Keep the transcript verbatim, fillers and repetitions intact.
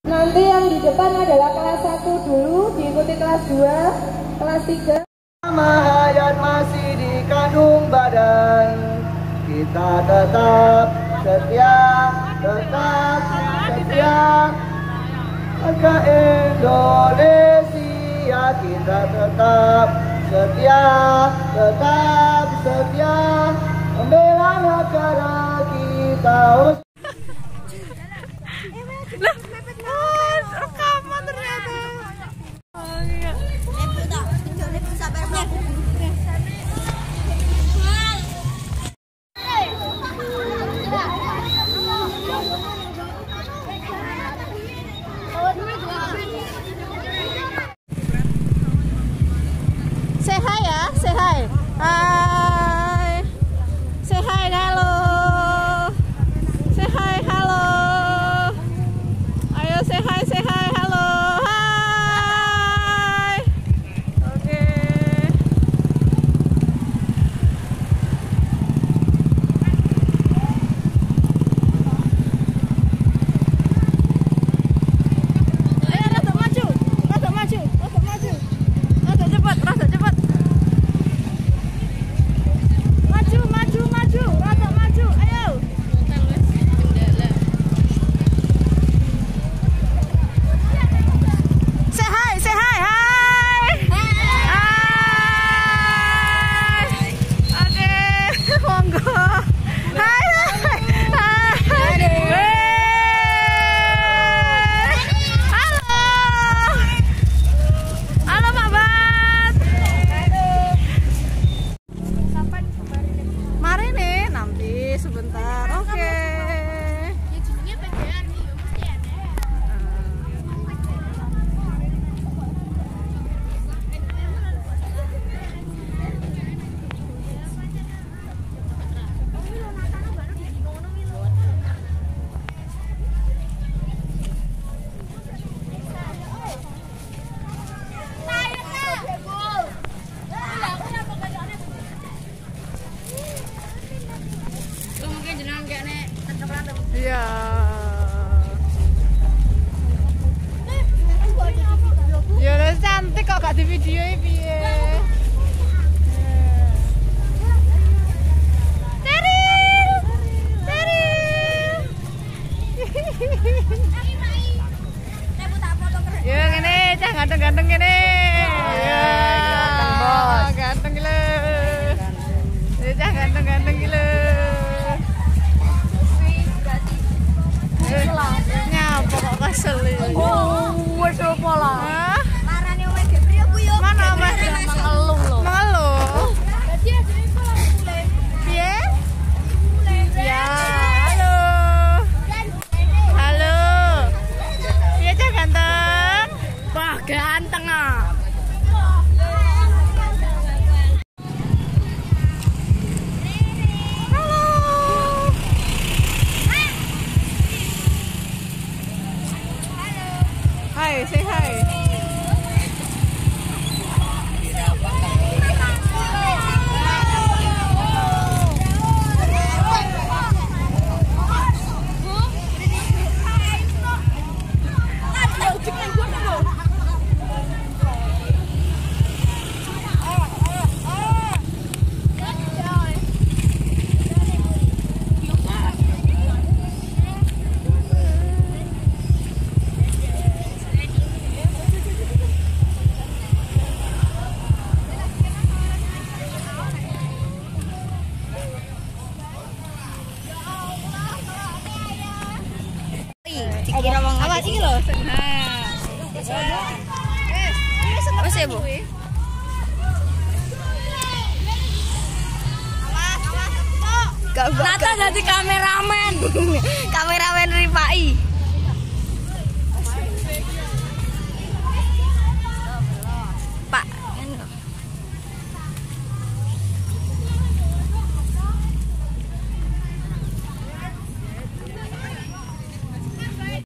Nanti yang di depan adalah kelas satu dulu, diikuti kelas dua, kelas tiga. Hayat masih dikandung badan, kita tetap setia, tetap setia ke Indonesia, kita tetap setia, tetap setia membela negara kita. Rekaman ternyata. Oh iya. Say hi ya, say hi. Hai. Say hi, halo. Say hi, halo. Ayo say hi, say hi, halo. Hai. Oke. Ayo rada maju, rada maju, rada maju. Rada cepat, rada cepat. Maju, maju, maju, rada maju. Ayo. Say hi, say hi, hi. Hai. Oke, monggo. Hai, hai, hai. Halo. Halo Pak Bat. Mari nih, nanti sebentar. Oke. Iya. Ya udah cantik kok gak di video piye. Teril. Teril. Ya ngene, cah ganteng-ganteng ngene. Ya, ganteng gila. Ya cah ganteng-ganteng gila. Nyapa kok kesel ini? Oh, wes opo lah? Marane wes Gebri aku yo. Mana Mas? Mengeluh lho. Mengeluh. Dadi asline kok mulai. Piye? Ya, halo. Halo. Piye cah ganteng? Wah, ganteng ah. Hai, say hi. Awas iki lho. Nah. Wes ya, Bu. Nata jadi kameramen. Kameramen Ripai.